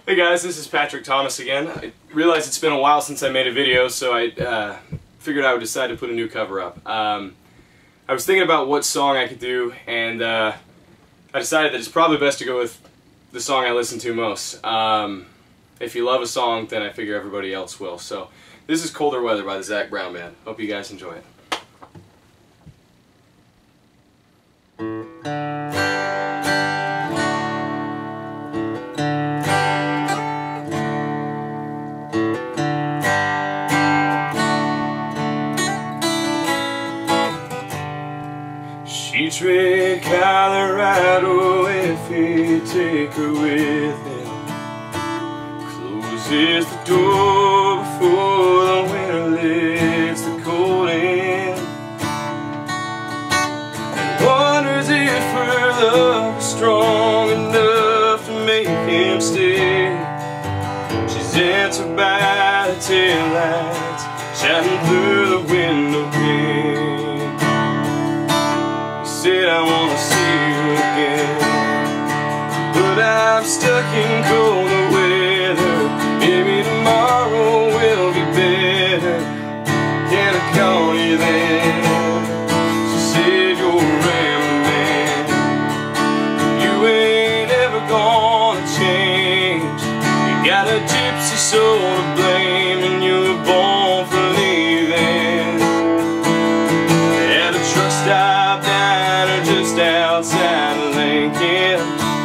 Hey guys, this is Patrick Thomas again. I realized it's been a while since I made a video, so I figured I would decide to put a new cover up. I was thinking about what song I could do, and I decided that it's probably best to go with the song I listen to most. If you love a song, then I figure everybody else will. So this is Colder Weather by the Zac Brown Band. Hope you guys enjoy it. She'd trade Colorado if he'd take her with him. Closes the door before the winter lets the cold in, and wonders if her love is strong enough to make him stay. She's answered by the taillights shining through the window pane. Said I wanna see you again, but I'm stuck in colder weather. Maybe tomorrow will be better. Can I call you then? She said you're a rambling man. You ain't ever gonna change. You got a gypsy soul to blame, and you were born for leaving. At a truck stop just outside of Lincoln,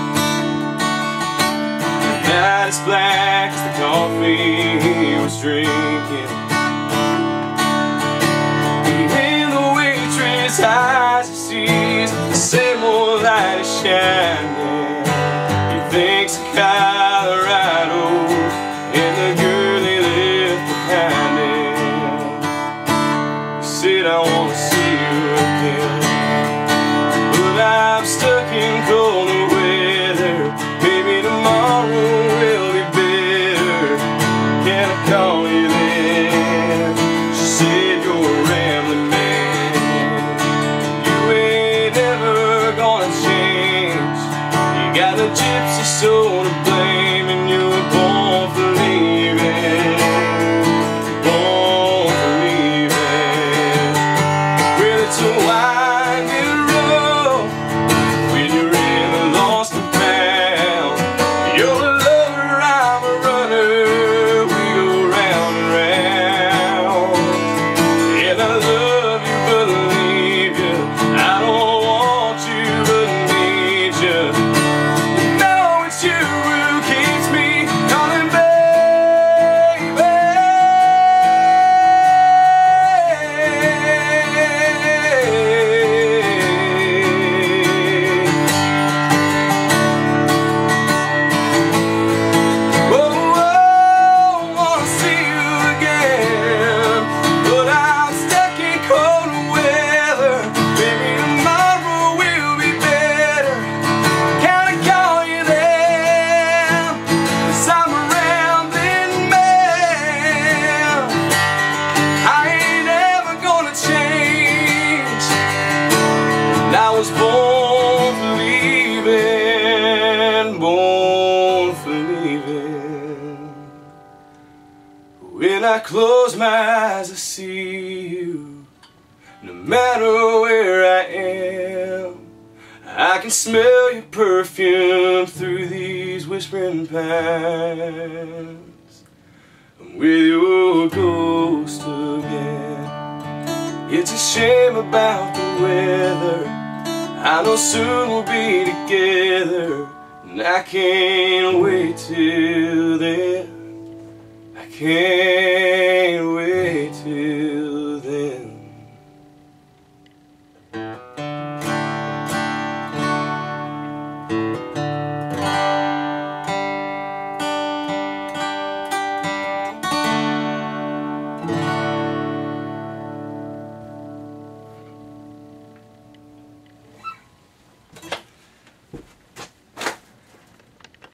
the night is black as the coffee he was drinking. In the waitress' eyes he sees the same old light is shining. He thinks of Colorado and the girl he left behind him. He said, I wanna see you again, I'm stuck in colder weather. Maybe tomorrow will be better. Can I call you then? She said you're a rambling man. You ain't never gonna change. You got a gypsy soul to blame, and you were born for leaving. Born for leaving. Well, it's a winding road. I was born for leaving, born for leaving. When I close my eyes I see you. No matter where I am, I can smell your perfume through these whispering pines. I'm with your ghost again. It's a shame about the weather. I know soon we'll be together, and I can't wait till then. I can't wait till